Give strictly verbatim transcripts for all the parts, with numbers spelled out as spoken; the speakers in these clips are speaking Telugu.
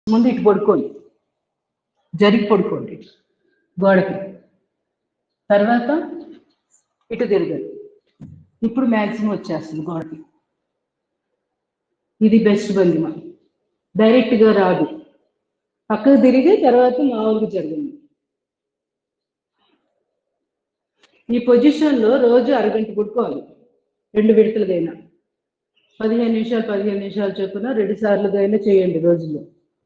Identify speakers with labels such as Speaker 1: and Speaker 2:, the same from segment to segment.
Speaker 1: ముందు ఇటు పడుకోండి, జరిగి పడుకోండి గోడకి. తర్వాత ఇటు తిరగండి. ఇప్పుడు మ్యాక్సిమం వచ్చేస్తుంది గోడకి. ఇది బెస్ట్ భంగిమ. డైరెక్ట్గా రాదు, పక్కకు తిరిగి తర్వాత మామూలుగా జరిగింది. ఈ పొజిషన్లో రోజు అరగంట పడుకోవాలి, రెండు విడతలుగైనా. పదిహేను నిమిషాలు పదిహేను నిమిషాలు చొప్పున రెండు సార్లుగైనా చేయండి రోజులో.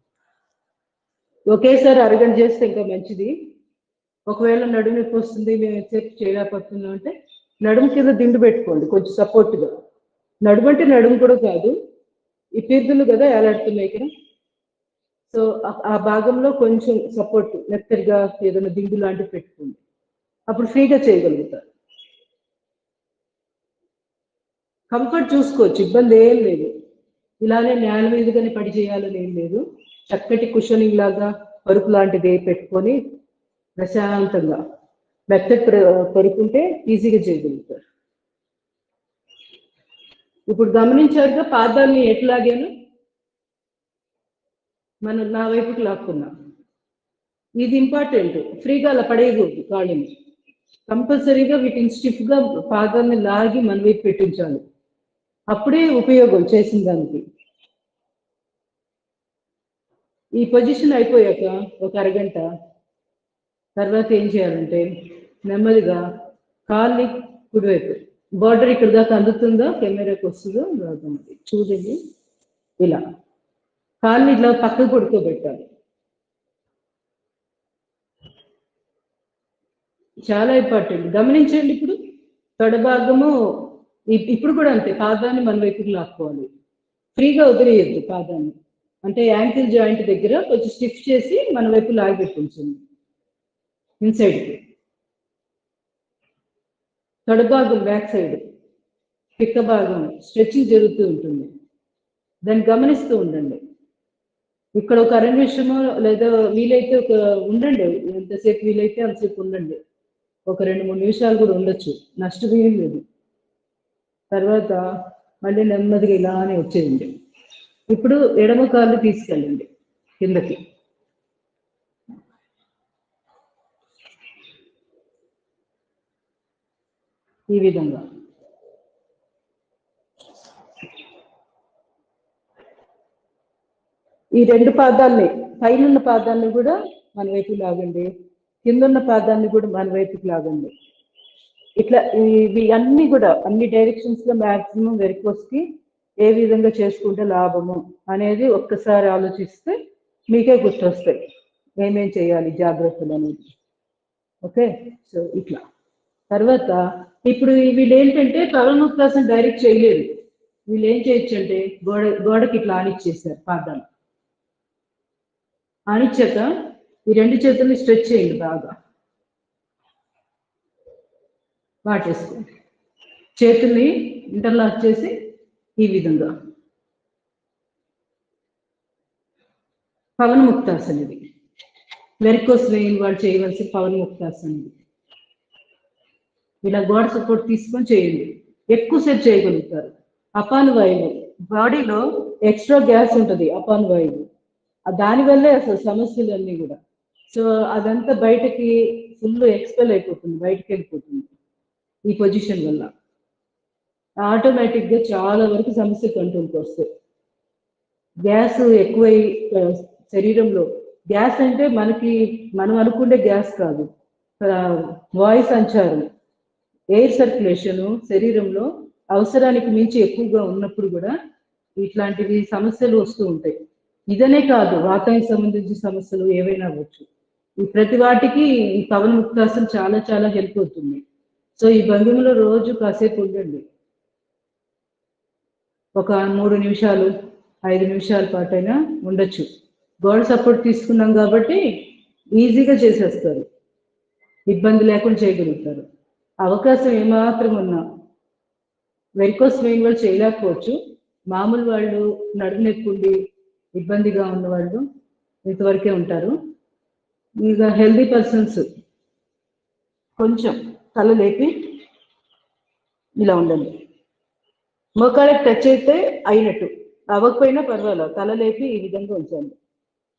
Speaker 1: ఒకేసారి అరగంట చేస్తే ఇంకా మంచిది. ఒకవేళ నడుము నొప్పి వస్తుంది, మేము ఎంతసేపు చేయలేకపోతున్నాం అంటే నడుము కింద దిండు పెట్టుకోండి కొంచెం సపోర్ట్గా. నడుము అంటే నడుము కూడా కాదు, ఈ పీర్దులు కదా ఏలాడుతున్నాయి ఇక్కడ, సో ఆ భాగంలో కొంచెం సపోర్ట్ మెత్తగా ఏదైనా దిండు లాంటివి పెట్టుకోండి, అప్పుడు ఫ్రీగా చేయగలుగుతారు. కంఫర్ట్ చూసుకోవచ్చు, ఇబ్బంది ఏం లేదు. ఇలానే నేల మీదుగానే పడి చేయాలని ఏం లేదు. చక్కటి కుషనింగ్ లాగా పరుపు లాంటిది పెట్టుకొని ప్రశాంతంగా మెత్తటి పరుపుంటే ఈజీగా చేయగలుగుతారు. ఇప్పుడు గమనించారుగా పాదాలని ఎట్లాగాను మనం నా వైపుకి లాక్కున్నాం. ఇది ఇంపార్టెంట్, ఫ్రీగా అలా పడేయకూడదు కాళ్ళని. కంపల్సరీగా వీటిని స్టిఫ్గా పాదాన్ని లాగి మన వైపు పెట్టించాలి, అప్పుడే ఉపయోగం చేసిన దానికి. ఈ పొజిషన్ అయిపోయాక ఒక అరగంట తర్వాత ఏం చేయాలంటే నెమ్మదిగా కాళ్ళని కుడివైపు, బార్డర్ ఇక్కడ దాకా అందుతుందో కెమెరాకి వస్తుందో చూడండి, ఇలా కాళ్ళని ఇట్లా పక్కకు పడుకోబెట్టాలి. చాలా ఇంపార్టెంట్, గమనించండి. ఇప్పుడు తొడభాగము ఇప్పుడు కూడా అంతే, పాదాన్ని మన వైపుకి లాక్కోవాలి, ఫ్రీగా వదిలేయద్దు పాదాన్ని. అంటే యాంకిల్ జాయింట్ దగ్గర కొంచెం స్టిఫ్ చేసి మన వైపు లాగి పెట్టించండి ఇన్సైడ్కి. తొడభాగం బ్యాక్ సైడ్ పిక్క భాగం స్ట్రెచింగ్ జరుగుతూ ఉంటుంది, దాన్ని గమనిస్తూ ఉండండి. ఇక్కడ ఒక అర నిమిషము లేదా వీలైతే ఒక ఉండండి, ఎంతసేపు వీలైతే అంతసేపు ఉండండి, ఒక రెండు మూడు నిమిషాలు కూడా ఉండొచ్చు, నష్టమేం లేదు. తర్వాత మళ్ళీ నెమ్మదిగా ఇలానే వచ్చేయండి. ఇప్పుడు ఎడమ కాళ్ళు తీసుకెళ్ళండి కిందకి, ఈ విధంగా. ఈ రెండు పాదాలని, పైనున్న పాదాన్ని కూడా మన వైపు లాగండి, కిందున్న పాదాన్ని కూడా మన వైపుకి లాగండి. ఇట్లా ఇవి అన్ని కూడా అన్ని డైరెక్షన్స్ లో మ్యాక్సిమం వెరికోస్కి ఏ విధంగా చేసుకుంటే లాభము అనేది ఒక్కసారి ఆలోచిస్తే మీకే గుర్తొస్తాయి ఏమేం చేయాలి జాగ్రత్తలు అనేది. ఓకే, సో ఇట్లా. తర్వాత ఇప్పుడు వీళ్ళు ఏంటంటే పవనముక్తాసన డైరెక్ట్ చేయలేదు, వీళ్ళు ఏం చేయొచ్చు అంటే గోడ గోడకి ఇట్లా ఆనిచ్చేసారు పాదాలు. ఆనిచ్చాక ఈ రెండు చేతుల్ని స్ట్రెచ్ చేయండి బాగా, వాటేసుకోండి. చేతుల్ని ఇంటర్లాక్ చేసి ఈ విధంగా పవనముక్తాసన, ఇది వెరికోస్ వెయిన్ వాళ్ళు చేయవలసిన పవనముక్తాసన. ఇది ఇలా గోడ సపోర్ట్ తీసుకొని చేయండి, ఎక్కువసేపు చేయగలుగుతారు. అపాన వాయువు, బాడీలో ఎక్స్ట్రా గ్యాస్ ఉంటుంది అపాన వాయువు, దానివల్లే అసలు సమస్యలు అన్నీ కూడా. సో అదంతా బయటకి ఫుల్ ఎక్స్పెల్ అయిపోతుంది, బయటకు వెళ్ళిపోతుంది ఈ పొజిషన్ వల్ల. ఆటోమేటిక్గా చాలా వరకు సమస్య కంట్రోల్కి వస్తాయి. గ్యాస్ ఎక్కువై శరీరంలో, గ్యాస్ అంటే మనకి మనం అనుకునే గ్యాస్ కాదు, వాయు సంచారం, ఎయిర్ సర్క్యులేషన్ శరీరంలో అవసరానికి మించి ఎక్కువగా ఉన్నప్పుడు కూడా ఇట్లాంటివి సమస్యలు వస్తూ ఉంటాయి. ఇదనే కాదు, వాతానికి సంబంధించిన సమస్యలు ఏవైనా అవ్వచ్చు. ఈ ప్రతి వాటికి ఈ పవనముక్తాసన చాలా చాలా హెల్ప్ అవుతుంది. సో ఈ భంగిమలో రోజు కాసేపు ఉండండి, ఒక మూడు నిమిషాలు ఐదు నిమిషాల పాటైనా ఉండొచ్చు. గోడ సపోర్ట్ తీసుకున్నాం కాబట్టి ఈజీగా చేసేస్తారు, ఇబ్బంది లేకుండా చేయగలుగుతారు. అవకాశం ఏమాత్రం ఉన్నా వెరికోస్ వెయిన్ వాళ్ళు చేయలేకపోవచ్చు, మామూలు వాళ్ళు నడుము నొప్పి ఉండి ఇబ్బందిగా ఉన్న వాళ్ళు ఇంతవరకే ఉంటారు. ఇక హెల్దీ పర్సన్స్ కొంచెం తల లేపి ఇలా ఉండండి, మోకాళ్ళకి టచ్ అయితే అయినట్టు, అవ్వకపోయినా పర్వాలేదు, తల లేపి ఈ విధంగా ఉంచండి.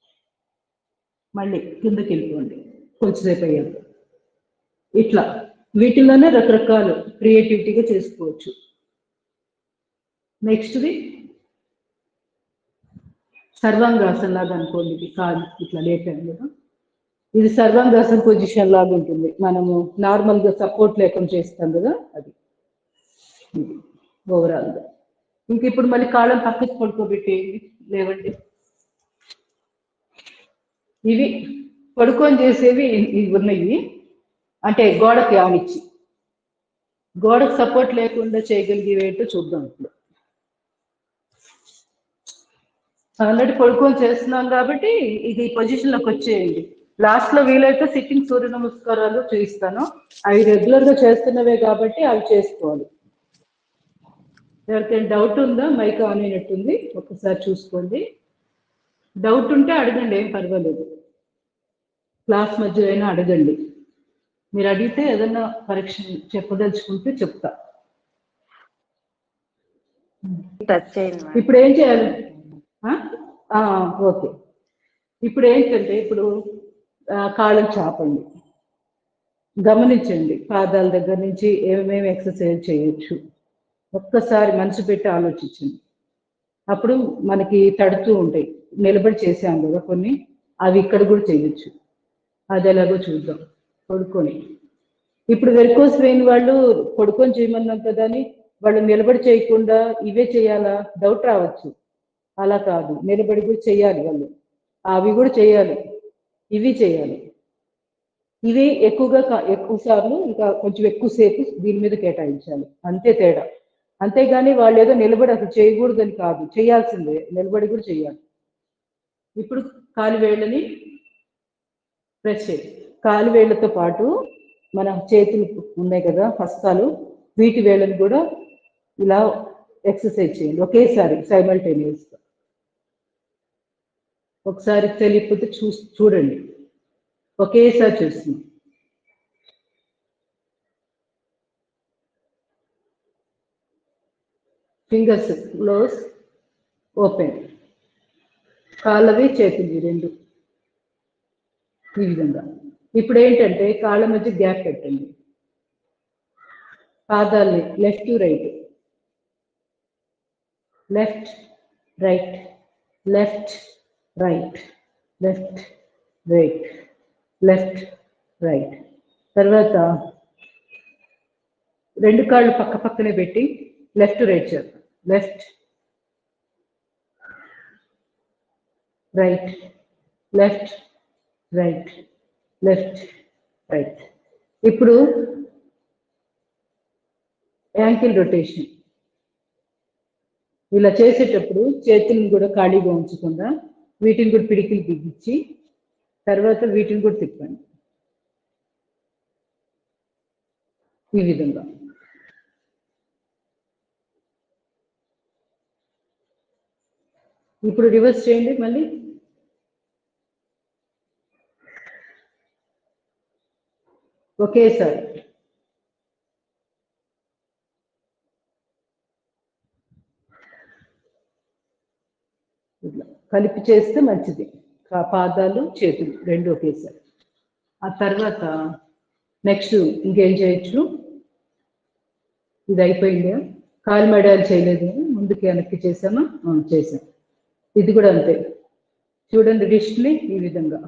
Speaker 1: మళ్ళీ కిందకి వెళ్ళిపోండి కొంచెంసేపు అయ్యాక. ఇట్లా వీటిల్లోనే రకరకాలు క్రియేటివిటీగా చేసుకోవచ్చు. నెక్స్ట్ది సర్వాంగాసన లాగా అనుకోండి. ఇది కాదు ఇట్లా లేపాను కదా, ఇది సర్వాంగాసన పొజిషన్ లాగా ఉంటుంది. మనము నార్మల్గా సపోర్ట్ లేకుండా చేస్తాం కదా, అది ఓవరాల్గా. ఇంక ఇప్పుడు మళ్ళీ కాళ్ళని పక్కకు పడుకోబెట్టేయండి, లేవండి. ఇవి పడుకొని చేసేవి ఇవి ఉన్నాయి. అంటే గోడకి ఆనిచ్చి, గోడకు సపోర్ట్ లేకుండా చేయగలిగేవేంటో చూద్దాం ఇప్పుడు. ఆల్రెడీ పడుకొని చేస్తున్నాం కాబట్టి ఇది ఈ పొజిషన్లోకి వచ్చేయండి. లాస్ట్లో వీలైతే సిట్టింగ్ సూర్య నమస్కారాలు చూపిస్తాను. అవి రెగ్యులర్గా చేస్తున్నవే కాబట్టి అవి చేసుకోవాలి. ఎవరికైనా డౌట్ ఉందా? మైక్ ఆన్ అయినట్టుంది, ఒక్కసారి చూసుకోండి. డౌట్ ఉంటే అడగండి, ఏం పర్వాలేదు. క్లాస్ మధ్యలో అయినా అడగండి. మీరు అడిగితే ఏదన్నా కరెక్షన్ చెప్పదలుచుకుంటే చెప్తా. ఇప్పుడు ఏం చేయాలి? ఓకే. ఇప్పుడు ఏంటంటే ఇప్పుడు కాళ్ళని చాపండి, గమనించండి పాదాల దగ్గర నుంచి ఏమేమి ఎక్సర్సైజ్ చేయొచ్చు ఒక్కసారి మనసు పెట్టి ఆలోచించండి. అప్పుడు మనకి తడుతూ ఉంటాయి, నిలబడి చేసాం కదా కొన్ని, అవి ఇక్కడ కూడా చేయొచ్చు. అది ఎలాగో చూద్దాం పడుకొని. ఇప్పుడు వెరికోస్ వెయిన్ వాళ్ళు పడుకొని చేయమన్నాం కదా అని వాళ్ళు నిలబడి చేయకుండా ఇవే చేయాలా డౌట్ రావచ్చు. అలా కాదు, నిలబడి కూడా చేయాలి వాళ్ళు, అవి కూడా చేయాలి, ఇవి చేయాలి. ఇవి ఎక్కువగా ఎక్కువ సార్లు ఇంకా కొంచెం ఎక్కువసేపు దీని మీద కేటాయించాలి, అంతే తేడా. అంతేగాని వాళ్ళు ఏదో నిలబడి అసలు చేయకూడదని కాదు, చేయాల్సిందే, నిలబడి కూడా చేయాలి. ఇప్పుడు కాలి వేళ్ళని ప్రెస్ చేయాలి. కాలి వేళ్ళతో పాటు మన చేతులు ఉన్నాయి కదా హస్తాలు, వీటి వేళ్ళని కూడా ఇలా ఎక్సర్సైజ్ చేయండి ఒకేసారి సైమల్టేనియస్గా. ఒకసారి తెలియకపోతే చూ చూడండి ఒకేసారి చేస్తున్నాం. ఫింగర్స్ క్లోజ్, ఓపెన్, కాళ్ళవి చేతులు రెండు ఈ విధంగా. ఇప్పుడు ఏంటంటే కాళ్ళ మధ్య గ్యాప్ పెట్టండి, పాదాలని left right, left right, left right, left right, left right. తర్వాత రెండు కాళ్ళు పక్క పక్కనే పెట్టి లెఫ్ట్ రైట్ చేద్దాం. Left right, left right, left right. ఇప్పుడు యాంకిల్ రొటేషన్. ఇలా చేసేటప్పుడు చేతులను కూడా ఖాళీగా ఉంచకుండా వీటిని కూడా పిడికిలు బిగించి తర్వాత వీటిని కూడా తిప్పండి ఈ విధంగా. ఇప్పుడు రివర్స్ చేయండి మళ్ళీ. ఒకేసారి ఇట్లా కలిపి చేస్తే మంచిది, పాదాలు చేతులు రెండు ఒకేసారి. ఆ తర్వాత నెక్స్ట్ ఇంకేం చేయొచ్చు, ఇది అయిపోయింది. కాలు మెడాలు చేయలేదు, ముందుకి వెనక్కి చేసామా, చేసాం. ఇది కూడా అంతే, చూడండి రిస్ట్ని ఈ విధంగా,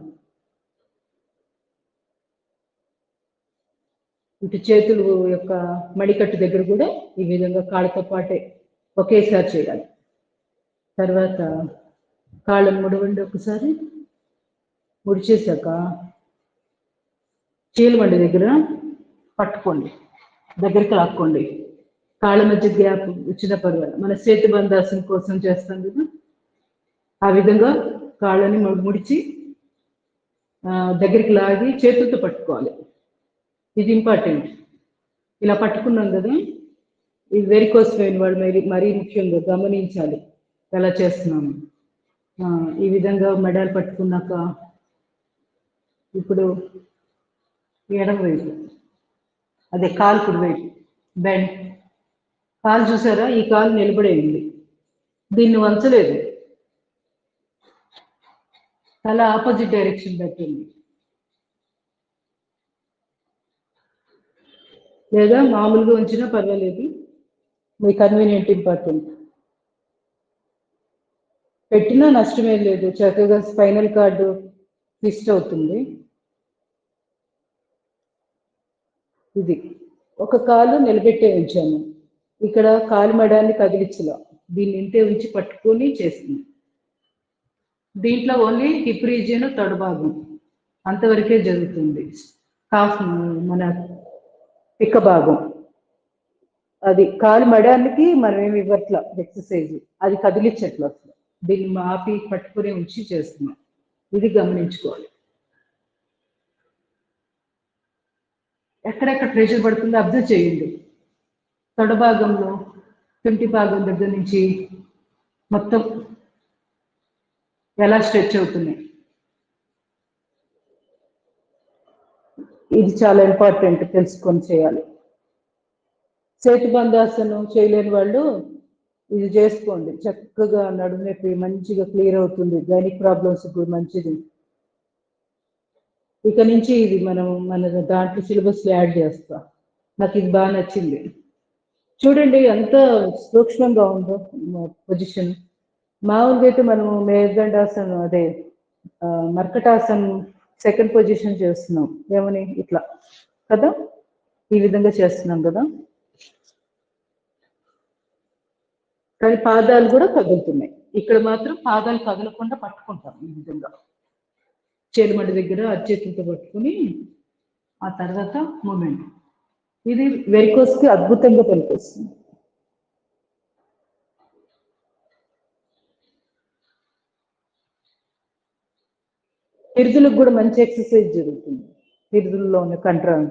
Speaker 1: ఇటు చేతులు యొక్క మడికట్టు దగ్గర కూడా ఈ విధంగా కాళ్ళతో పాటే ఒకేసారి చేయాలి. తర్వాత కాళ్ళను ముడవండి, ఒకసారి ముడిచేసాక చీలమండి దగ్గర పట్టుకోండి, దగ్గరికి లాక్కోండి. కాళ్ళ మధ్య గ్యాప్ వచ్చిన పర్వాలేదు, మన చేతి బంధాసన కోసం చేస్తాం కదా, ఆ విధంగా కాళ్ళని ముడిచి దగ్గరికి లాగి చేతులతో పట్టుకోవాలి. ఇది ఇంపార్టెంట్. ఇలా పట్టుకున్నాం కదా, ఇది వెరికోస్ వెయిన్ వాళ్ళు మరి మరీ ముఖ్యంగా గమనించాలి ఎలా చేస్తున్నాము. ఈ విధంగా మెడల్ పట్టుకున్నాక ఇప్పుడు ఎడమ వైపు, అదే కాలు కుడి వైపు బెండ్. కాలు చూసారా, ఈ కాలు నిలబడేయండి, దీన్ని వంచలేదు. తల ఆపోజిట్ డైరెక్షన్ పెట్టండి, లేదా మామూలుగా ఉంచినా పర్వాలేదు, మీ కన్వీనియంట్ ఇంపార్టెంట్. పెట్టినా నష్టమే లేదు, చక్కగా స్పైనల్ కార్డు ట్విస్ట్ అవుతుంది. ఇది ఒక కాలు నిలబెట్టే ఉంచాను, ఇక్కడ కాలు మడాన్ని కదిలించలా, దీన్ని ఇంతే ఉంచి పట్టుకొని చేస్తుంది. దీంట్లో ఓన్లీ హిప్ రీజియన్ తొడభాగం అంతవరకే జరుగుతుంది. కాఫ్ మన పిక్క భాగం అది కాలు మడానికి మనం ఏమి ఇవ్వట్ల ఎక్సర్సైజ్, అది కదిలించట్ల అసలు, దీన్ని మాపి పట్టుకుని ఉంచి చేస్తున్నాం. ఇది గమనించుకోవాలి. ఎక్కడెక్కడ ప్రెషర్ పడుతుందో అబ్జర్వ్ చేయండి. తొడ భాగంలో తుంటి భాగం దగ్గర నుంచి మొత్తం ఎలా స్ట్రెచ్ అవుతుంది, ఇది చాలా ఇంపార్టెంట్, తెలుసుకొని చేయాలి. చేతి బంధాసనం చేయలేని వాళ్ళు ఇది చేసుకోండి, చక్కగా నడుము నొప్పి మంచిగా క్లియర్ అవుతుంది, గైనిక్ ప్రాబ్లమ్స్ కూడా మంచిది. ఇక నుంచి ఇది మనం మన దాంట్లో సిలబస్ యాడ్ చేస్తాం. నాకు ఇది బాగా నచ్చింది. చూడండి ఎంత సూక్ష్మంగా ఉందో పొజిషన్. మామూలుగా అయితే మనము మేఘదండాసనం అదే మర్కటాసనం సెకండ్ పొజిషన్ చేస్తున్నాం, ఏమని ఇట్లా కదా, ఈ విధంగా చేస్తున్నాం కదా. కానీ పాదాలు కూడా కదులుతున్నాయి, ఇక్కడ మాత్రం పాదాలు కదలకుండా పట్టుకుంటాం ఈ విధంగా, చేరుమడి దగ్గర అరచేతులతో పట్టుకుని ఆ తర్వాత మూమెంట్. ఇది వెరికోస్కి అద్భుతంగా పనికొస్తుంది. పిరుదులకు కూడా మంచి ఎక్సర్సైజ్ జరుగుతుంది, పిరుదుల్లో ఉన్న కంట్రాంట్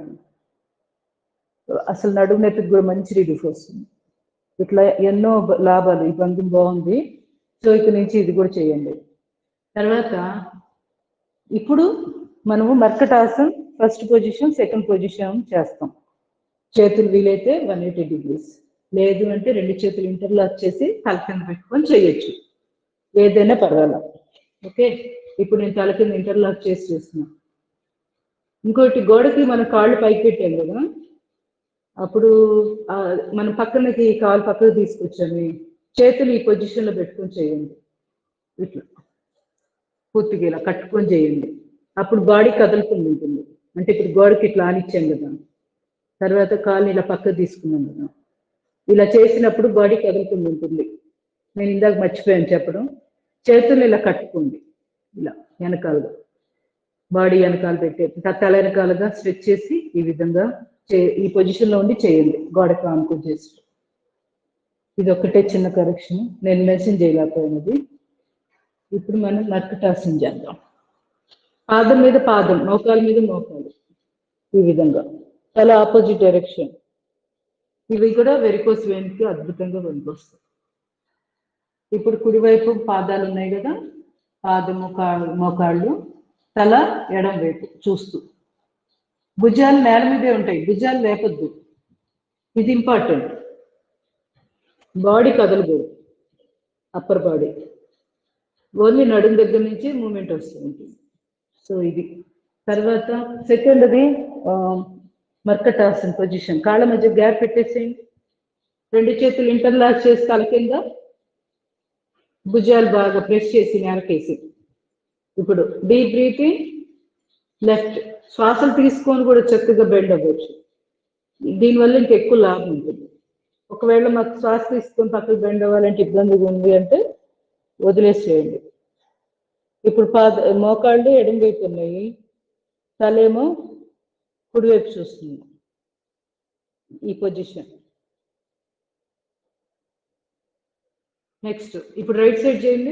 Speaker 1: అసలు నడుము నొప్పికి కూడా మంచి రిలీఫ్ వస్తుంది. ఇట్లా ఎన్నో లాభాలు, ఈ బంధం బాగుంది. సో ఇక నుంచి ఇది కూడా చేయండి. తర్వాత ఇప్పుడు మనము మర్కటాసన్ ఫస్ట్ పొజిషన్ సెకండ్ పొజిషన్ చేస్తాం. చేతులు వీలైతే వన్ ఎయిటీ డిగ్రీస్, లేదు అంటే రెండు చేతులు ఇంటర్లాక్ చేసి తల కింద పెట్టుకొని చేయొచ్చు, ఏదైనా పర్వాలా. ఓకే, ఇప్పుడు నేను తల కింద ఇంటర్లాక్ చేసి చేస్తున్నాను. ఇంకోటి, గోడకి మన కాళ్ళు పైకి పెట్టాం కదా, అప్పుడు మన పక్కనకి కాలు పక్కకు తీసుకొచ్చాను, చేతులు ఈ పొజిషన్లో పెట్టుకొని చేయండి, ఇట్లా పూర్తిగా ఇలా కట్టుకొని చేయండి. అప్పుడు బాడీ కదులుతుంది ఉంటుంది, అంటే ఇప్పుడు గోడకి ఇట్లా ఆనిచ్చాం కదా, తర్వాత కాలు ఇలా పక్కకు తీసుకున్నాం కదా, ఇలా చేసినప్పుడు బాడీ కదులుతుంది ఉంటుంది. నేను ఇందాక మర్చిపోయాను చెప్పడం, చేతులు ఇలా కట్టుకోండి, ఇలా వెనకాలుగా బాడీ వెనకాల పెట్టే తల వెనకాలుగా స్ట్రెచ్ చేసి ఈ విధంగా చే ఈ పొజిషన్లో ఉండి చేయండి, గోడకి ఆనుకొని చేసి. ఇది ఒక్కటే చిన్న కరెక్షన్, నేను మెన్షన్ చేయలేకపోయినది. ఇప్పుడు మనం మర్కటాసనం చేద్దాం. పాదం మీద పాదం, మోకాల మీద మోకాలు, ఈ విధంగా తల ఆపోజిట్ డైరెక్షన్. ఇవి కూడా వెరికోస్ వెయిన్కి అద్భుతంగా పనికొస్తాయి. ఇప్పుడు కుడివైపు పాదాలు ఉన్నాయి కదా, పాదము కాళ్ళు మోకాళ్ళు, తల ఎడం వైపు చూస్తూ, భుజాలు నేల మీదే ఉంటాయి, భుజాలు లేపద్దు, ఇది ఇంపార్టెంట్. బాడీ కదలకూడదు, అప్పర్ బాడీ ఓన్లీ నడుం దగ్గర నుంచి మూమెంట్ వస్తూ ఉంటుంది. సో ఇది తర్వాత సెకండ్ది మర్కటాసన్ పొజిషన్, కాళ్ళ మధ్య గ్యాప్ పెట్టేసేయండి, రెండు చేతులు ఇంటర్లాక్ చేసి తల కింద, భుజాలు బాగా ప్రెస్ చేసి నేలకేసి. ఇప్పుడు డీప్ బ్రీతింగ్, లెఫ్ట్ శ్వాసలు తీసుకొని కూడా చక్కగా బెండ్ అవ్వచ్చు, దీనివల్ల ఇంకా ఎక్కువ లాభం ఉంటుంది. ఒకవేళ మాకు శ్వాస తీసుకొని పక్కకు బెండ్ అవ్వాలంటే ఇబ్బందిగా ఉంది అంటే వదిలేసేయండి. ఇప్పుడు పాద మోకాళ్ళు ఎడం వైపు ఉన్నాయి, తలేమో కుడివైపు చూస్తుంది, ఈ పొజిషన్. నెక్స్ట్ ఇప్పుడు రైట్ సైడ్ చేయండి.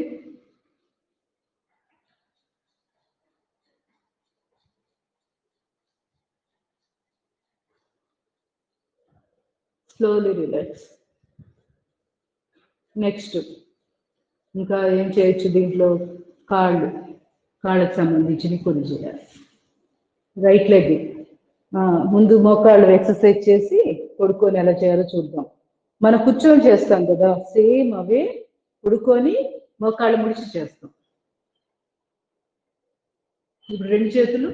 Speaker 1: Slowly relax. నెక్స్ట్ ఇంకా ఏం చేయొచ్చు దీంట్లో, కాళ్ళు కాళ్ళకు సంబంధించి కొన్ని చేయాలి. రైట్ లెగ్ ముందు మోకాళ్ళు ఎక్సర్సైజ్ చేసి పడుకొని ఎలా చేయాలో చూద్దాం. మనం కూర్చొని చేస్తాం కదా, సేమ్ అవే పడుకొని మోకాళ్ళు ముడిచి చేస్తాం. ఇప్పుడు రెండు చేతులు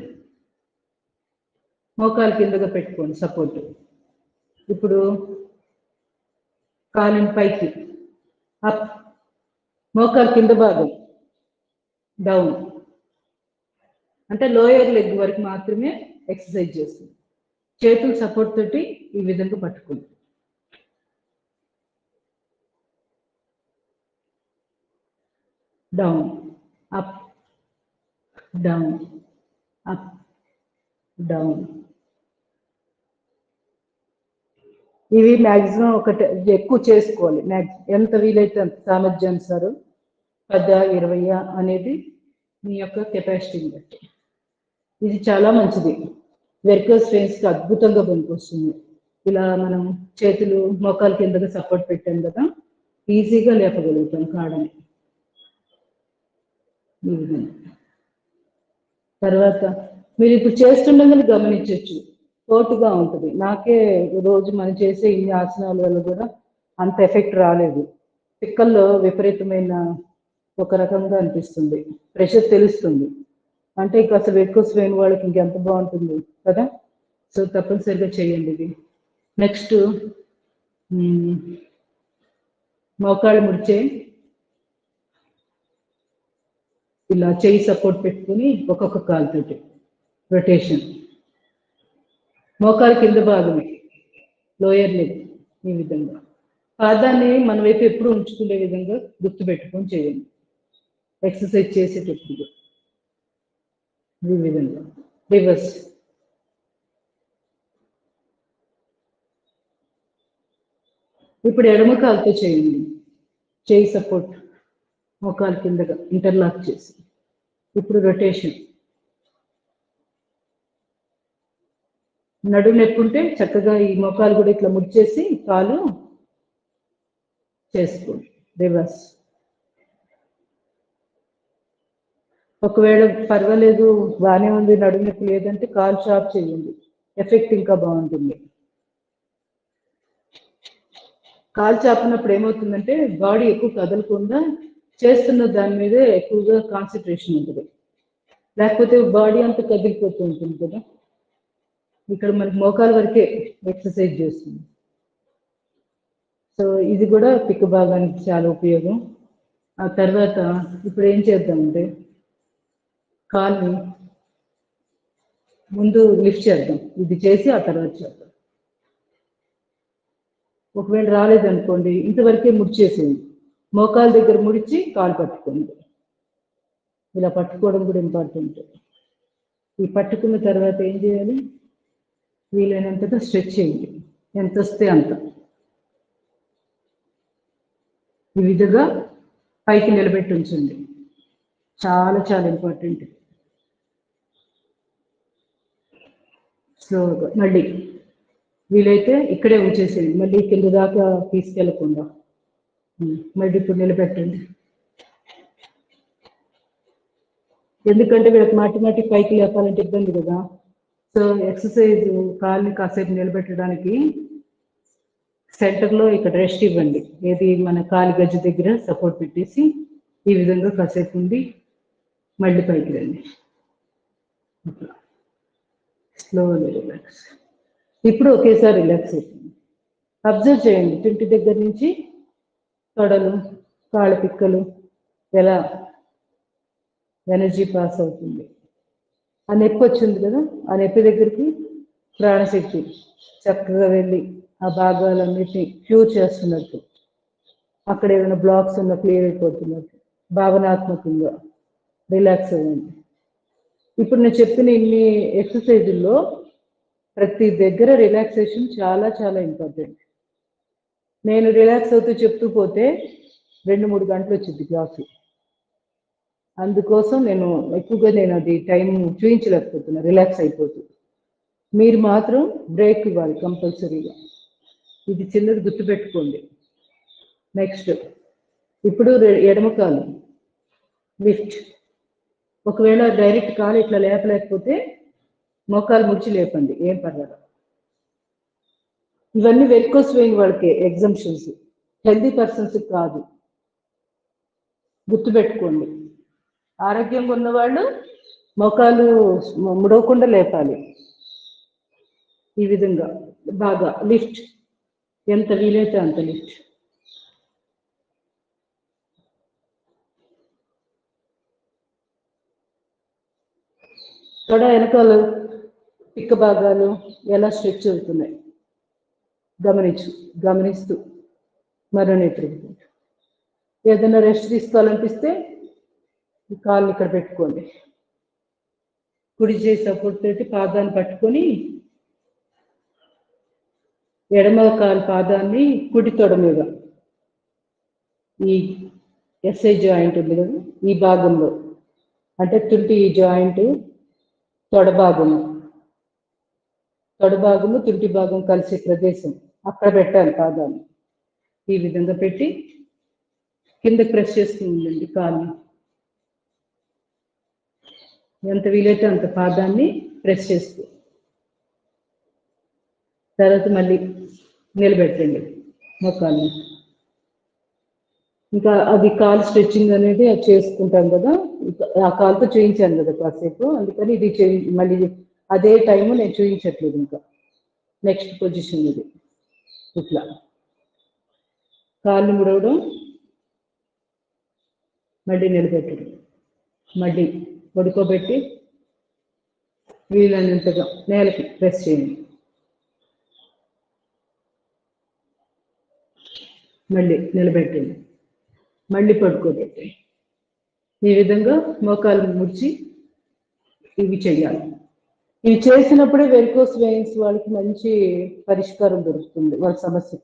Speaker 1: మోకాలు కిందగా పెట్టుకోండి సపోర్ట్. ఇప్పుడు కాలిని పైకి అప్, మోకాలు కింద భాగం డౌన్, అంటే లోయర్ లెగ్ వరకు మాత్రమే ఎక్సర్సైజ్ చేస్తుంది. చేతులు సపోర్ట్ తోటి ఈ విధంగా పట్టుకోండి. Down up down up down. ఇవి మ్యాక్సిమం ఒకటి ఎక్కువ చేసుకోవాలి, ఎంత వీలైతే అంత సామర్థ్యానుసారం, పద ఇరవై అనేది మీ యొక్క కెపాసిటీని బట్టి. ఇది చాలా మంచిది, వెరికోస్ వెయిన్స్కి అద్భుతంగా పనికొస్తుంది. ఇలా మనం చేతులు మోకాలు కిందగా సపోర్ట్ పెట్టాం కదా, ఈజీగా లేపగలుగుతాం కాడని. ఈ విధంగా తర్వాత మీరు ఇప్పుడు చేస్తుండగానే గమనించవచ్చు, తోటుగా ఉంటుంది. నాకే రోజు మనం చేసే ఇన్ని ఆసనాల వల్ల కూడా అంత ఎఫెక్ట్ రాలేదు. పిక్కల్లో విపరీతమైన ఒక రకంగా అనిపిస్తుంది, ప్రెషర్ తెలుస్తుంది. అంటే ఇంకా అసలు వెరికోస్ వెయిన్ వాళ్ళకి ఇంకెంత బాగుంటుంది కదా. సో తప్పనిసరిగా చేయండి ఇది. నెక్స్ట్ మోకాళ్ళు ముడిచే ఇలా చేయి సపోర్ట్ పెట్టుకుని ఒక్కొక్క కాలుతోటి రొటేషన్. మోకాలు కింద భాగమే లోయర్ లెగ్. ఈ విధంగా పాదాన్ని మన వైపు ఎప్పుడు ఉంచుకునే విధంగా గుర్తు పెట్టుకొని చేయండి ఎక్సర్సైజ్ చేసేటప్పుడు. ఈ విధంగా రివర్స్. ఇప్పుడు ఎడమ కాలుతో చేయండి, చేయి సపోర్ట్ మోకాలు కిందగా ఇంటర్లాక్ చేసి. ఇప్పుడు రొటేషన్. నడుము నెప్పుంటే చక్కగా ఈ మోకాలు కూడా ఇట్లా ముడిచేసి కాలు చేసుకోండి రివర్స్. ఒకవేళ పర్వాలేదు బాగానే ఉంది నడుము నొప్పి లేదంటే కాలు షాప్ చేయండి, ఎఫెక్ట్ ఇంకా బాగుంటుంది. కాలు చాపినప్పుడు ఏమవుతుందంటే బాడీ ఎక్కువ కదలకుండా చేస్తున్న దాని మీదే ఎక్కువగా కాన్సన్ట్రేషన్ ఉంటుంది, లేకపోతే బాడీ అంతా కదిలిపోతూ ఉంటుంది కదా. ఇక్కడ మనకి మోకాలు వరకే ఎక్సర్సైజ్ చేస్తుంది. సో ఇది కూడా పిక్క భాగానికి చాలా ఉపయోగం. ఆ తర్వాత ఇప్పుడు ఏం చేద్దామంటే కాల్ని ముందు లిఫ్ట్ చేద్దాం, ఇది చేసి ఆ తర్వాత చేద్దాం. ఒకవేళ రాలేదనుకోండి ఇంతవరకే ముడిచేసేయండి, మోకాలు దగ్గర ముడిచి కాలు పట్టుకోండి. ఇలా పట్టుకోవడం కూడా ఇంపార్టెంట్. ఈ పట్టుకున్న తర్వాత ఏం చేయాలి, వీలైనంతగా స్ట్రెచ్ చేయండి, ఎంత వస్తే అంత. ఈ విధంగా పైకి నిలబెట్టి ఉంచండి, చాలా చాలా ఇంపార్టెంట్. స్లోగా మళ్ళీ వీలైతే ఇక్కడే ఉంచేసేయండి, మళ్ళీ కింద దాకా తీసుకెళ్ళకుండా. మళ్ళీ ఇప్పుడు నిలబెట్టండి, ఎందుకంటే వీళ్ళకి మాటి మాటి పైకి లేపాలంటే ఇబ్బంది కదా. సో ఎక్సర్సైజ్ కాల్ని కాసేపు నిలబెట్టడానికి సెంటర్లో ఇక్కడ రెస్ట్ ఇవ్వండి, ఏది మన కాలి గజ్జ దగ్గర సపోర్ట్ పెట్టేసి ఈ విధంగా కాసేపు ఉండి మళ్ళీ పైకి రండి. Slowly relax. ఇప్పుడు ఒకేసారి రిలాక్స్ అవుతుంది. అబ్జర్వ్ చేయండి తుంటి దగ్గర నుంచి తొడలు కాళ్ళ పిక్కలు ఎలా ఎనర్జీ పాస్ అవుతుంది. ఆ నొప్పి వచ్చింది కదా, ఆ నొప్పి దగ్గరికి ప్రాణశక్తి చక్కగా వెళ్ళి ఆ భాగాలన్నిటినీ క్యూర్ చేస్తున్నట్టు, అక్కడ ఏమైనా బ్లాక్స్ ఉన్న క్లియర్ అయిపోతున్నట్టు భావనాత్మకంగా రిలాక్స్ అవ్వండి. ఇప్పుడు నేను చెప్పిన ఇన్ని ఎక్సర్సైజుల్లో ప్రతి దగ్గర రిలాక్సేషన్ చాలా చాలా ఇంపార్టెంట్. నేను రిలాక్స్ అవుతూ చెప్తూ పోతే రెండు మూడు గంటలు వచ్చింది క్లాసు, అందుకోసం నేను ఎక్కువగా నేను అది టైం చూపించలేకపోతున్నా, రిలాక్స్ అయిపోతూ. మీరు మాత్రం బ్రేక్ ఇవ్వాలి కంపల్సరీగా, ఇది చిన్నది గుర్తుపెట్టుకోండి. నెక్స్ట్ ఇప్పుడు ఎడమ కాలు లిఫ్ట్. ఒకవేళ డైరెక్ట్ కాలు ఇట్లా లేపలేకపోతే మోకాలు ముడిచి లేపండి, ఏం పర్వాలేదు. ఇవన్నీ వెరికోస్ వెయిన్ వాళ్ళకే ఎగ్జంప్షన్స్, హెల్దీ పర్సన్స్ కాదు, గుర్తుపెట్టుకోండి. ఆరోగ్యంగా ఉన్నవాళ్ళు మోకాలు ముడవకుండా లేపాలి. ఈ విధంగా బాగా లిఫ్ట్, ఎంత వీలైతే అంత లిఫ్ట్. తొడ వెనకాల పిక్క భాగాలు ఎలా స్ట్రెచ్ అవుతున్నాయి గమనించు గమనిస్తూ మరో నేత్రం. ఏదైనా రెస్ట్ తీసుకోవాలనిపిస్తే ఈ కాళ్ళు ఇక్కడ పెట్టుకోండి. కుడి చేయి సపోర్ట్ తోటి పాదాన్ని పట్టుకొని ఎడమ కాలు పాదాన్ని కుడి తొడ మీద, ఈ ఎస్ఐ జాయింట్ ఉంది కదా ఈ భాగంలో, అంటే తుంటి జాయింట్ తొడ భాగము తొడ భాగము తుంటి భాగం కలిసే ప్రదేశం అక్కడ పెట్టాలి పాదాన్ని. ఈ విధంగా పెట్టి కిందకి ప్రెస్ చేస్తూ ఉండండి కాళ్ళు. ఎంత వీలైతే అంత పాదాన్ని ప్రెస్ చేస్తూ తర్వాత మళ్ళీ నిలబెట్టండి మోకాల్ని. ఇంకా అది కాలు స్ట్రెచ్చింగ్ అనేది అది చేసుకుంటాం కదా, ఆ కాలుతో చూయించాను కదా కాసేపు, అందుకని ఇది చేయి మళ్ళీ అదే టైము నేను చూయించట్లేదు. ఇంకా నెక్స్ట్ పొజిషన్ ఇది. ఇట్లా కాళ్ళు ముడవడం, మళ్ళీ నిలబెట్టడం, మళ్ళీ పడుకోబెట్టి వీలైనంతగా నేలకి ప్రెస్ చేయండి. మళ్ళీ నిలబెట్టండి, మళ్ళీ పడుకోబెట్టి ఈ విధంగా మోకాలు ముడిచి ఇవి చెయ్యాలి. ఇవి చేసినప్పుడే వెరికోస్ వెయిన్స్ వాళ్ళకి మంచి పరిష్కారం దొరుకుతుంది వాళ్ళ సమస్యకి.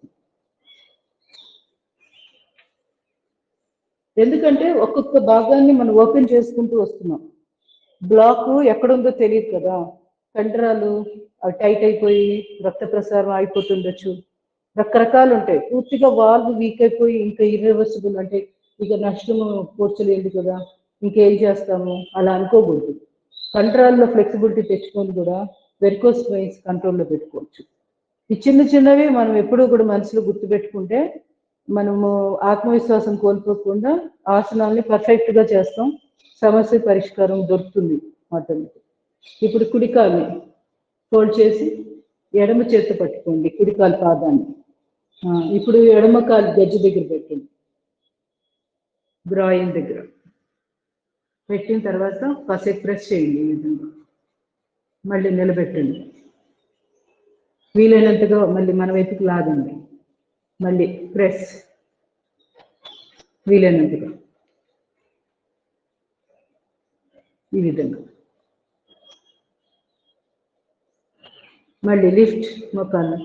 Speaker 1: ఎందుకంటే ఒక్కొక్క భాగాన్ని మనం ఓపెన్ చేసుకుంటూ వస్తున్నాం. బ్లాక్ ఎక్కడుందో తెలియదు కదా, కండరాలు అవి టైట్ అయిపోయి రక్త ప్రసారం అయిపోతుండొచ్చు, రకరకాలు ఉంటాయి. పూర్తిగా వాల్వ్ వీక్ అయిపోయి ఇంకా ఇర్రివర్సిబుల్ అంటే ఇక నష్టము పూడ్చలేదు కదా, ఇంకేం చేస్తాము అలా అనుకోకూడదు. కండరాల్లో ఫ్లెక్సిబిలిటీ తెచ్చుకొని కూడా వెరికోస్ వెయిన్స్ కంట్రోల్లో పెట్టుకోవచ్చు. ఈ చిన్న చిన్నవి మనం ఎప్పుడూ కూడా మనసులో గుర్తుపెట్టుకుంటే మనము ఆత్మవిశ్వాసం కోల్పోకుండా ఆసనాల్ని పర్ఫెక్ట్గా చేస్తాం, సమస్య పరిష్కారం దొరుకుతుంది ఆటోమేటిక్. ఇప్పుడు కుడికాల్ని ఫోల్డ్ చేసి ఎడమ చేత్తో పట్టుకోండి కుడికాలు పాదాన్ని. ఇప్పుడు ఎడమ కాలు గజ్జి దగ్గర పెట్టండి, గ్రాయిన్ దగ్గర పెట్టిన తర్వాత కాసేపు ప్రెస్ చేయండి. ఈ విధంగా మళ్ళీ నిలబెట్టండి, వీలైనంతగా మళ్ళీ మన వైపుకి లాగండి, మళ్ళీ ప్రెస్ వీలైనంతగా ఈ విధంగా, మళ్ళీ లిఫ్ట్ మోకాళ్ళు,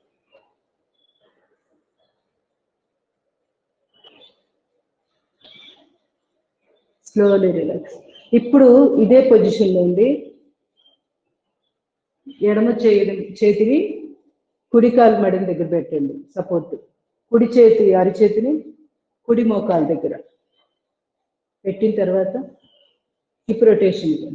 Speaker 1: స్లోలీ రిలాక్స్. ఇప్పుడు ఇదే పొజిషన్లో ఉంది. ఎడమ చేయి చేతిని కుడి కాలు మడిని దగ్గర పెట్టండి సపోర్ట్, కుడి చేతి అరిచేతిని కుడి మోకాలు దగ్గర పెట్టిన తర్వాత హిప్ రొటేషన్ ఇవ్వండి.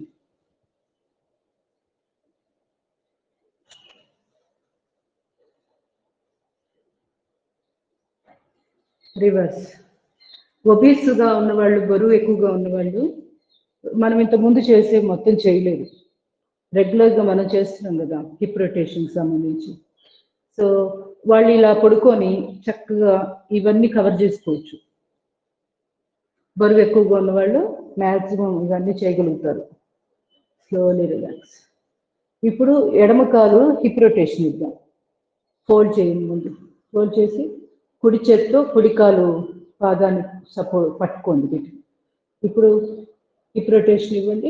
Speaker 1: రివర్స్. ఒబీస్గా ఉన్నవాళ్ళు, బరువు ఎక్కువగా ఉన్నవాళ్ళు మనం ఇంత ముందు చేసే మొత్తం చేయలేదు, రెగ్యులర్గా మనం చేస్తున్నాం కదా హిప్ రొటేషన్కి సంబంధించి. సో వాళ్ళు ఇలా పడుకొని చక్కగా ఇవన్నీ కవర్ చేసుకోవచ్చు. బరువు ఎక్కువగా ఉన్నవాళ్ళు మ్యాక్సిమం ఇవన్నీ చేయగలుగుతారు. Slowly relax. ఇప్పుడు ఎడమ కాలు హిప్ రొటేషన్ ఇద్దాం. ఫోల్డ్ చేయండి, ముందు ఫోల్డ్ చేసి కుడి చేత్తో కుడి కాలు పాదాన్ని సపో పట్టుకోండి. ఇప్పుడు హిప్ రొటేషన్ ఇవ్వండి.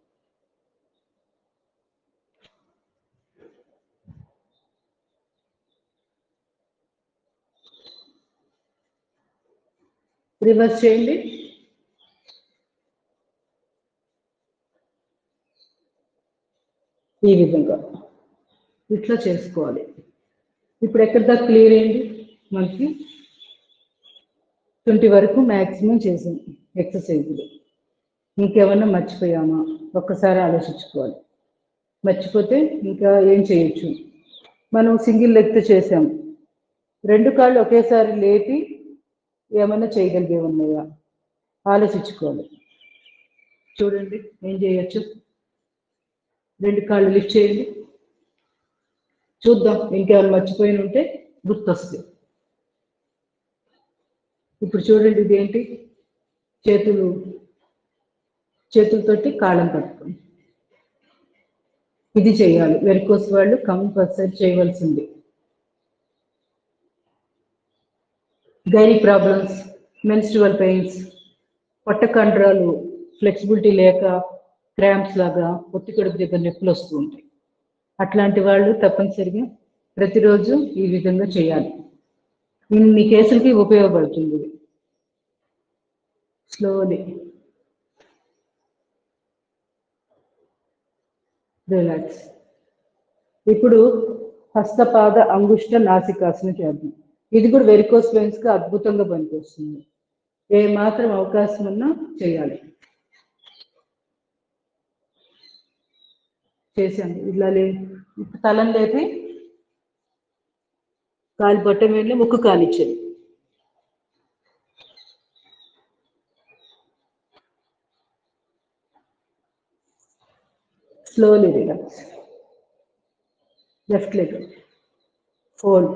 Speaker 1: రివర్స్ చేయండి. ఈ విధంగా ఇట్లా చేసుకోవాలి. ఇప్పుడు ఎక్కడి దాకా క్లియర్ అయింది మనకి? ట్వంటీ వరకు మ్యాక్సిమం చేసాం ఎక్సర్సైజులు. ఇంకేమన్నా మర్చిపోయామా ఒక్కసారి ఆలోచించుకోవాలి. మర్చిపోతే ఇంకా ఏం చేయొచ్చు? మనం సింగిల్ లెగ్తో చేసాం, రెండు కాళ్ళు ఒకేసారి లేపి ఏమన్నా చేయగలిగే ఉన్నాయా ఆలోచించుకోవాలి. చూడండి ఏం చేయొచ్చు. రెండు కాళ్ళు లిఫ్ట్ చేయండి. చూద్దాం ఇంకేమైనా మర్చిపోయిన ఉంటే గుర్తొస్తుంది. ఇప్పుడు చూడండి, ఇదేంటి, చేతులు చేతులతోటి కాళ్ళని పట్టుకోండి. ఇది చేయాలి, వెరికోస్ వాళ్ళు కంపల్సరీ చేయవలసింది. గైనిక్ ప్రాబ్లమ్స్, మెన్స్ట్రువల్ పెయిన్స్, పొట్ట కండరాలు ఫ్లెక్సిబిలిటీ లేక క్రాంప్స్ లాగా పొత్తి కడుపు దగ్గర నొప్పులు వస్తూ ఉంటాయి. అట్లాంటి వాళ్ళు తప్పనిసరిగా ప్రతిరోజు ఈ విధంగా చేయాలి. ఇన్ని కేసులకి ఉపయోగపడుతుంది. Slowly relax. ఇప్పుడు హస్తపాద అంగుష్ట నాసికాసన చేద్దాం. ఇది కూడా వెరికోస్ వెయిన్స్ కి అద్భుతంగా పనికొస్తుంది. ఏ మాత్రం అవకాశం ఉన్నా చేయాలి. చేశాను ఇలా లే తలం లేపి కాలు బొట్టం వెళ్ళి ముక్కు కానిచ్చేది. Slowly relax. Left leg fold.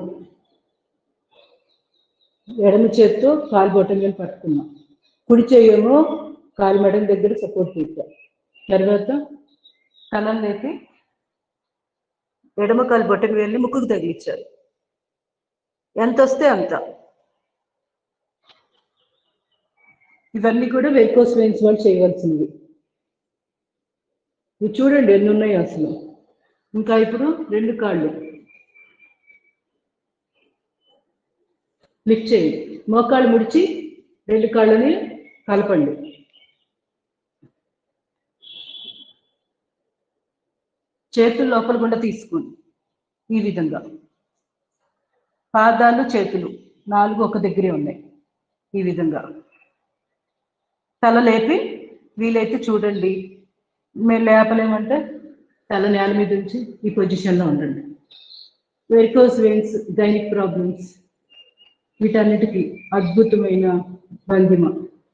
Speaker 1: ఎడమ చేత్తో కాలు బొట్టం మీద పట్టుకున్నాం. కుడి చెయ్యేమో కాలు మెడం దగ్గర సపోర్ట్ తీద్దాం. తర్వాత తలం లేపి ఎడమ కాలు బొట్టకు వెళ్ళి ముక్కుకు తగిలించారు. ఎంత వస్తే అంత. ఇవన్నీ కూడా వెరికోస్ వెయిన్స్ వాళ్ళు చేయవలసినవి. ఇవి చూడండి ఎన్ని ఉన్నాయి అసలు. ఇంకా ఇప్పుడు రెండు కాళ్ళు లిఫ్ట్ చేయండి. మోకాళ్ళు ముడిచి రెండు కాళ్ళని కలపండి. చేతులు లోపల గుండా తీసుకోండి. ఈ విధంగా పాదాలు చేతులు నాలుగు ఒక దగ్గరే ఉన్నాయి. ఈ విధంగా తల లేపి వీలైతే చూడండి, మేము లేపలేమంటే తల నేల మీద ఉంచి ఈ పొజిషన్లో ఉండండి. వెరికోస్ వెయిన్స్, గైనిక్ ప్రాబ్లమ్స్ వీటన్నిటికీ అద్భుతమైన భంగిమ.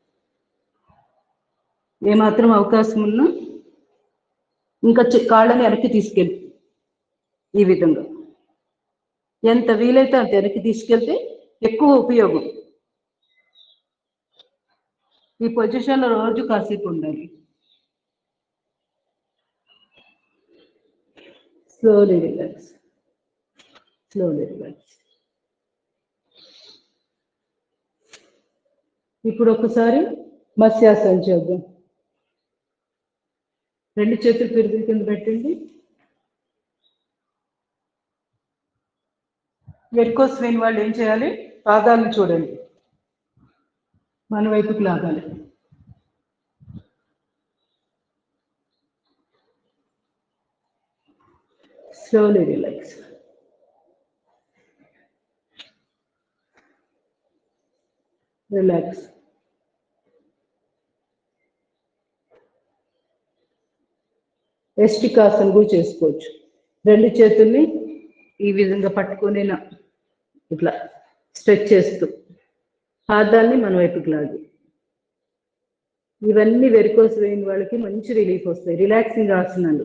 Speaker 1: ఏమాత్రం అవకాశం ఉన్నా ఇంకా కాళ్ళని వెనక్కి తీసుకెళ్ళి ఈ విధంగా ఎంత వీలైతే అంత వెనక్కి తీసుకెళ్తే ఎక్కువ ఉపయోగం. ఈ పొజిషన్లో రోజు కాసేపు ఉండాలి. Slowly relax, slowly relax. ఇప్పుడు ఒకసారి మత్స్యాసనం చేద్దాం. రెండు చేతులు పిరుదుల కింద పెట్టండి. వెరికోస్ వెయిన్ వాళ్ళు ఏం చేయాలి, పాదాలను చూడండి, మన వైపుకి లాగాలి. Slowly relax. రిలాక్స్. ఎస్టికాసన కూడా చేసుకోవచ్చు. రెండు చేతుల్ని ఈ విధంగా పట్టుకొని ఇట్లా స్ట్రెచ్ చేస్తూ పాదాన్ని మన వైపుకి లాగి. ఇవన్నీ వెరికోస్ వెయిన్ వాళ్ళకి మంచి రిలీఫ్ వస్తాయి. రిలాక్సింగ్ ఆసనాలు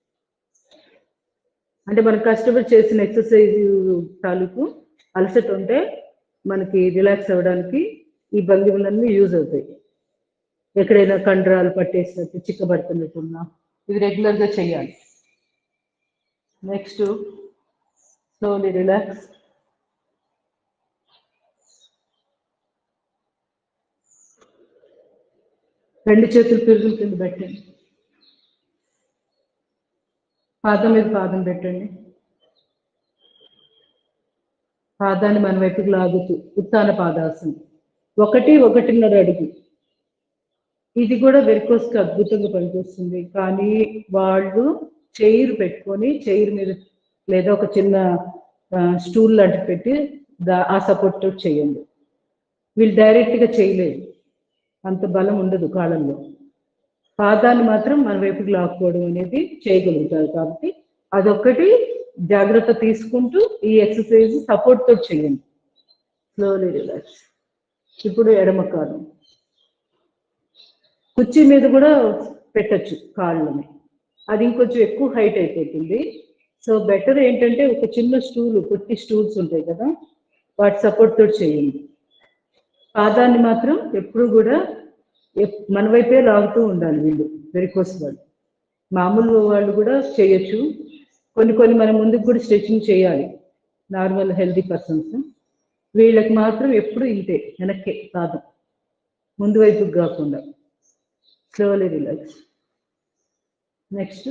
Speaker 1: అంటే మనం కష్టపడి చేసిన ఎక్సర్సైజ్ తాలూకు అలసట ఉంటే మనకి రిలాక్స్ అవ్వడానికి ఈ భంగిమలన్నీ యూజ్ అవుతాయి. ఎక్కడైనా కండరాలు పట్టేసినట్టు చిక్కబడుతున్నట్టున్నా ఇది రెగ్యులర్గా చేయాలి. Next slowly relax. రెండు చేతులు పిరుదుల కింద పెట్టండి. పాదం మీద పాదం పెట్టండి. పాదాన్ని మన వైపుకి లాగుతూ ఉత్తాన పాదాసనం. ఒకటి ఒకటిన్నర అడుగు. ఇది కూడా వెరికోస్కి అద్భుతంగా పనికొస్తుంది. కానీ వాళ్ళు చైర్ పెట్టుకొని చైర్ మీద లేదా ఒక చిన్న స్టూల్ లాంటి పెట్టి దా ఆ సపోర్ట్ తోటి చేయండి. వీళ్ళు డైరెక్ట్గా చేయలేదు, అంత బలం ఉండదు కాళ్ళల్లో. పాదాన్ని మాత్రం మన వైపుకి లాక్కోవడం అనేది చేయగలుగుతారు. కాబట్టి అదొక్కటి జాగ్రత్త తీసుకుంటూ ఈ ఎక్సర్సైజ్ సపోర్ట్ తోటి చేయండి. Slowly relax. ఇప్పుడు ఎడమ కాలు కుర్చీ మీద కూడా పెట్టచ్చు కాళ్ళని. అది ఇంకొంచెం ఎక్కువ హైట్ అయిపోతుంది. సో బెటర్ ఏంటంటే ఒక చిన్న స్టూల్, పొట్టి స్టూల్స్ ఉంటాయి కదా, వాటి సపోర్ట్ తోటి చేయండి. పాదాన్ని మాత్రం ఎప్పుడు కూడా మన వైపే లాగుతూ ఉండాలి వీళ్ళు, వెరికోస్ వాళ్ళు. మామూలు వాళ్ళు కూడా చేయొచ్చు, కొన్ని కొన్ని మనం ముందుకు కూడా స్ట్రెచింగ్ చేయాలి నార్మల్ హెల్తీ పర్సన్స్. వీళ్ళకి మాత్రం ఎప్పుడు ఇంతే, వెనక్కే పాదం, ముందు వైపుకి కాకుండా. Slowly relax. నెక్స్ట్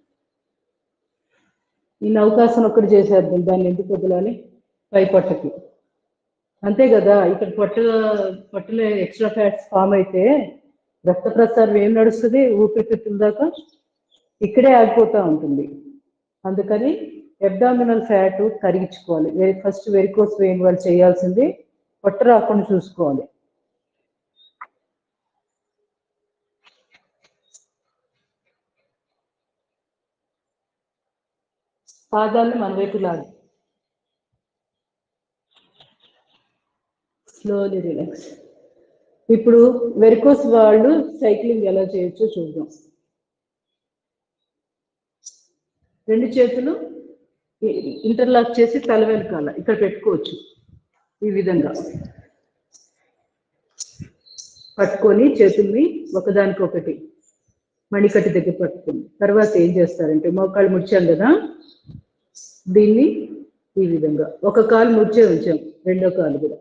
Speaker 1: ఈ అవకాశం ఒకటి చేసేద్దాం, దాన్ని ఎందుకు వదలాలి? పై పొట్టకి అంతే కదా, ఇక్కడ పొట్ట పొట్టలో ఎక్స్ట్రా ఫ్యాట్స్ ఫామ్ అయితే రక్త ప్రసారం ఏం నడుస్తుంది? ఊపిరితిత్తుల దాకా ఇక్కడే ఆగిపోతూ ఉంటుంది. అందుకని అబ్డామినల్ ఫ్యాట్ కరిగించుకోవాలి. ఫస్ట్ వెరికోస్ వెయిన్ వాళ్ళు చేయాల్సింది పొట్ట రాకుండా చూసుకోవాలి. పాదాలను మన వైపు లాగి స్లోలీ రిలాక్స్. ఇప్పుడు వెరికోస్ వాళ్ళు సైక్లింగ్ ఎలా చేయొచ్చో చూద్దాం. రెండు చేతులు ఇంటర్లాక్ చేసి తల వెనకాల ఇక్కడ పెట్టుకోవచ్చు. ఈ విధంగా పట్టుకొని చేతుల్ని ఒకదానికొకటి మణికట్టు దగ్గర పట్టుకొని, తర్వాత ఏం చేస్తారంటే మోకాళ్ళు ముడిచాం కదా, దీన్ని ఈ విధంగా ఒక కాలు ముడిచే ఉంచాం, రెండో కాలు కూడా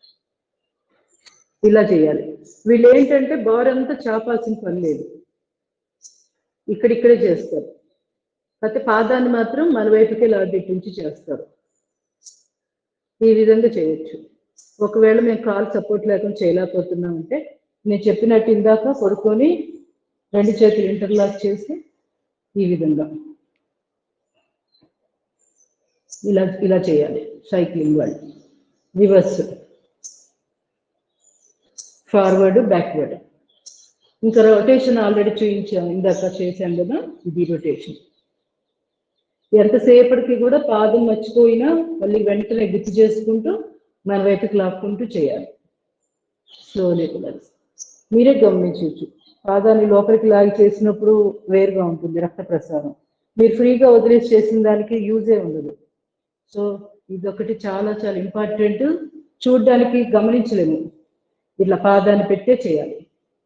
Speaker 1: ఇలా చేయాలి. వీళ్ళు ఏంటంటే బార్ అంతా చాపాల్సిన పని లేదు, ఇక్కడిక్కడే చేస్తారు. అయితే పాదాన్ని మాత్రం మన వైపుకే లాగెట్టించి చేస్తారు. ఈ విధంగా చేయొచ్చు. ఒకవేళ మేము కాలు సపోర్ట్ లేకుండా చేయలేకపోతున్నామంటే నేను చెప్పినట్టు ఇందాక పడుకొని రెండు చేతులు ఇంటర్లాక్ చేసి ఈ విధంగా ఇలా ఇలా చేయాలి. సైక్లింగ్ వాళ్ళు రివర్స్, ఫార్వర్డ్, బ్యాక్వర్డ్. ఇంకా రొటేషన్ ఆల్రెడీ చూపించాం, ఇందాక చేశాం కదా, ఇది రొటేషన్. ఎంతసేపటికి కూడా పాదం మర్చిపోయినా మళ్ళీ వెంటనే గుర్తు చేసుకుంటూ మన వైపుకి లాక్కుంటూ చేయాలి. Slowly relax. మీరే గమనించవచ్చు, పాదాన్ని లోపలికి లాగి చేసినప్పుడు వేరుగా ఉంటుంది రక్త ప్రసారం. మీరు ఫ్రీగా వదిలేసి చేసిన దానికి యూజే ఉండదు. సో ఇదొకటి చాలా చాలా ఇంపార్టెంట్. చూడ్డానికి గమనించలేము, ఇట్లా పాదాన్ని పెట్టే చేయాలి.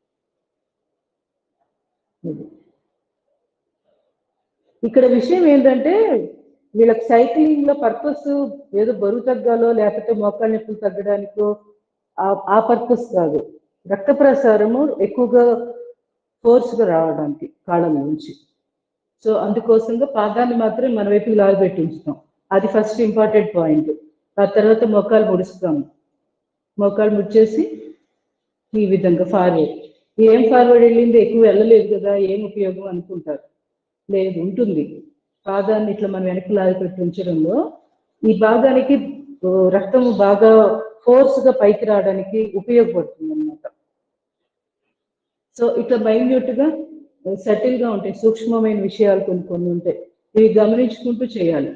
Speaker 1: ఇక్కడ విషయం ఏంటంటే వీళ్ళకి సైక్లింగ్ లో పర్పస్ ఏదో బరువు తగ్గాలో లేకపోతే మోకాళ్ళ నొప్పులు తగ్గడానికో ఆ పర్పస్ కాదు, రక్త ప్రసారము ఎక్కువగా ఫోర్స్గా రావడానికి కాళ్ళ నుంచి. సో అందుకోసంగా పాదాన్ని మాత్రం మన వైపు లాగి పెట్టి ఉంచుతాం, అది ఫస్ట్ ఇంపార్టెంట్ పాయింట్. ఆ తర్వాత మోకాలు ముడుస్తాము, మోకాలు ముడిచేసి ఈ విధంగా ఫార్వర్డ్. ఏం ఫార్వర్డ్ వెళ్ళింది, ఎక్కువ వెళ్ళలేదు కదా, ఏం ఉపయోగం అనుకుంటారు. లేదు, ఉంటుంది. పాదాన్ని ఇట్లా మనం వెనక్కి లాగి పెట్టి ఉంచడంలో ఈ భాగానికి రక్తము బాగా ఫోర్స్గా పైకి రావడానికి ఉపయోగపడుతుంది అన్నమాట. సో ఇట్లా మైన్యూట్గా సటిల్గా ఉంటాయి, సూక్ష్మమైన విషయాలు కొన్ని కొన్ని ఉంటాయి, ఇవి గమనించుకుంటూ చేయాలి.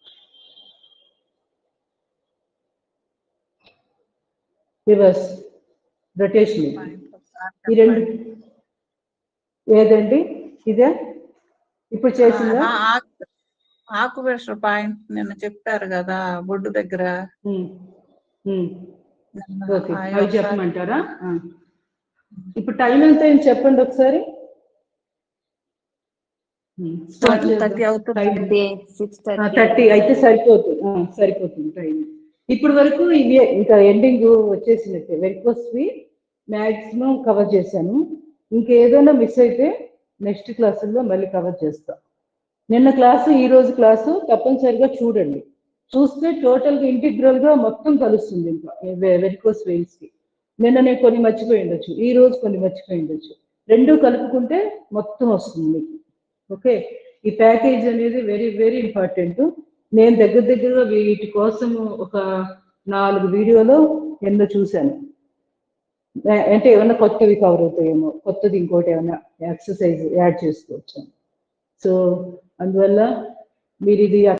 Speaker 1: Reverse, rotation. ఈ రెండు ఏదండి, ఇదే ఇప్పుడు చేసిందా?
Speaker 2: ఆకు వేష పాయింట్ నిన్న చెప్పారు కదా బొడ్డు దగ్గర,
Speaker 1: అవి చెప్పమంటారా? ఇప్పుడు టైం ఎంత అయింది చెప్పండి ఒకసారి. థర్టీ అయితే సరిపోతుంది, సరిపోతుంది టైం. ఇప్పటి వరకు ఇవి ఇంకా ఎండింగ్ వచ్చేసినట్టే. వెరికోస్వి మ్యాక్సిమం కవర్ చేశాను. ఇంకేదైనా మిస్ అయితే నెక్స్ట్ క్లాసుల్లో మళ్ళీ కవర్ చేస్తాం. నిన్న క్లాసు ఈ రోజు క్లాసు తప్పనిసరిగా చూడండి, చూస్తే టోటల్గా ఇంటిగ్రల్గా మొత్తం కలుస్తుంది. ఇంకా వెరికోస్ వెయిన్స్కి నిన్న నేను కొన్ని మర్చిపోయి ఉండొచ్చు, ఈ రోజు కొన్ని మర్చిపోయి ఉండొచ్చు, రెండు కలుపుకుంటే మొత్తం వస్తుంది మీకు. ఓకే, ఈ ప్యాకేజ్ అనేది వెరీ వెరీ ఇంపార్టెంట్. నేను దగ్గర దగ్గరగా వీటి కోసము ఒక నాలుగు వీడియోలో ఎన్నో చూశాను. అంటే ఏమన్నా కొత్తవి కవర్ అవుతాయేమో, కొత్తది ఇంకోటి ఏమైనా ఎక్సర్సైజ్ యాడ్ చేసుకోవచ్చు. సో అందువల్ల మీరు ఇది